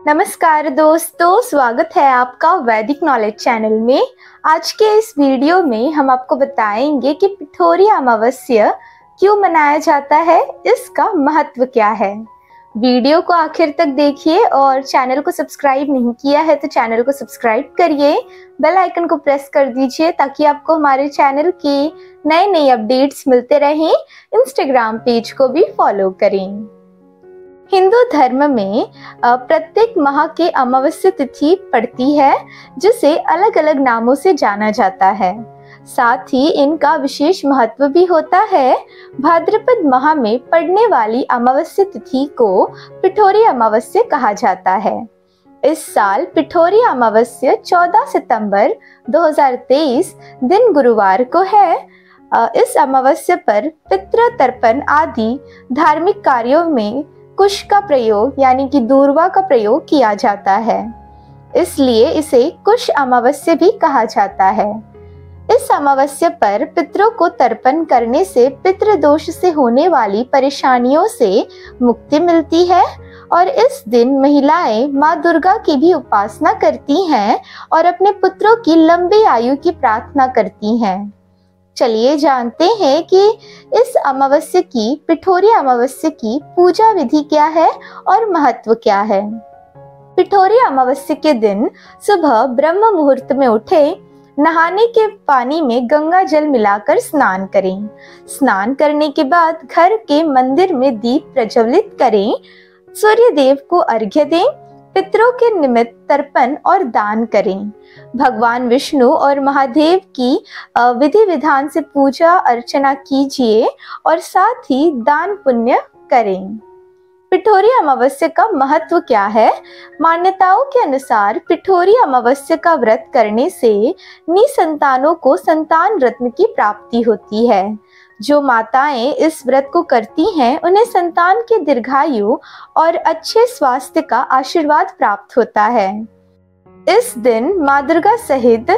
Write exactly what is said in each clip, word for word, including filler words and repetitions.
नमस्कार दोस्तों, स्वागत है आपका वैदिक नॉलेज चैनल में। आज के इस वीडियो में हम आपको बताएंगे कि पिठोरी अमावस्या क्यों मनाया जाता है, इसका महत्व क्या है। वीडियो को आखिर तक देखिए और चैनल को सब्सक्राइब नहीं किया है तो चैनल को सब्सक्राइब करिए, बेल आइकन को प्रेस कर दीजिए ताकि आपको हमारे चैनल के नए नए अपडेट्स मिलते रहें। इंस्टाग्राम पेज को भी फॉलो करें। हिंदू धर्म में प्रत्येक माह के अमावस्या तिथि पड़ती है, जिसे अलग अलग नामों से जाना जाता है। साथ ही इनका विशेष महत्व भी होता है। भाद्रपद माह में पड़ने वाली अमावस्या तिथि को पिठोरी अमावस्या कहा जाता है। इस साल पिठोरी अमावस्या चौदह सितंबर दो हज़ार तेईस दिन गुरुवार को है। इस अमावस्या पर पितृ तर्पण आदि धार्मिक कार्यों में कुश का प्रयोग यानी कि दूर्वा का प्रयोग किया जाता है, इसलिए इसे कुश अमावस्या भी कहा जाता है। इस अमावस्या पर पितरों को तर्पण करने से पितृदोष से होने वाली परेशानियों से मुक्ति मिलती है और इस दिन महिलाएं माँ दुर्गा की भी उपासना करती हैं और अपने पुत्रों की लंबी आयु की प्रार्थना करती हैं। चलिए जानते हैं कि इस अमावस्या की पिठोरी अमावस्या की पूजा विधि क्या है और महत्व क्या है। पिठोरी अमावस्या के दिन सुबह ब्रह्म मुहूर्त में उठे, नहाने के पानी में गंगा जल मिलाकर स्नान करें। स्नान करने के बाद घर के मंदिर में दीप प्रज्वलित करें, सूर्य देव को अर्घ्य दें, पितरों के निमित्त तर्पण और दान करें। भगवान विष्णु और महादेव की विधि विधान से पूजा अर्चना कीजिए और साथ ही दान पुण्य करें। पिठोरी अमावस्या का महत्व क्या है? मान्यताओं के अनुसार पिठोरी अमावस्या का व्रत करने से निसंतानों को संतान रत्न की प्राप्ति होती है। जो माताएं इस व्रत को करती हैं, उन्हें संतान के दीर्घायु और अच्छे स्वास्थ्य का आशीर्वाद प्राप्त होता है। इस दिन माँ दुर्गा सहित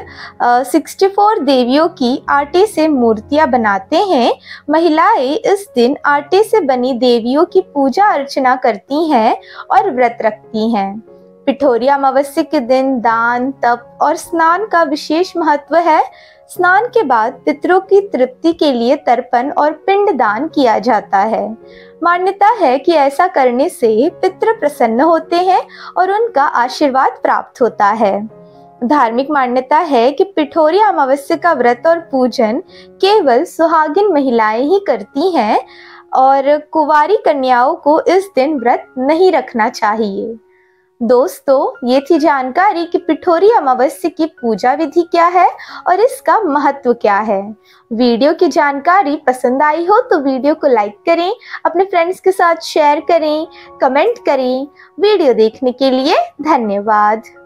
चौंसठ देवियों की आटे से मूर्तियां बनाते हैं। महिलाएं इस दिन आटे से बनी देवियों की पूजा अर्चना करती हैं और व्रत रखती हैं। पिठोरी अमावस्या के दिन दान, तप और स्नान का विशेष महत्व है। स्नान के बाद पितरों की तृप्ति के लिए तर्पण और पिंड दान किया जाता है। मान्यता है कि ऐसा करने से पितृ प्रसन्न होते हैं और उनका आशीर्वाद प्राप्त होता है। धार्मिक मान्यता है कि पिठोरी अमावस्या का व्रत और पूजन केवल सुहागिन महिलाएं ही करती हैं और कुंवारी कन्याओं को इस दिन व्रत नहीं रखना चाहिए। दोस्तों, ये थी जानकारी कि पिठोरी अमावस्या की पूजा विधि क्या है और इसका महत्व क्या है। वीडियो की जानकारी पसंद आई हो तो वीडियो को लाइक करें, अपने फ्रेंड्स के साथ शेयर करें, कमेंट करें। वीडियो देखने के लिए धन्यवाद।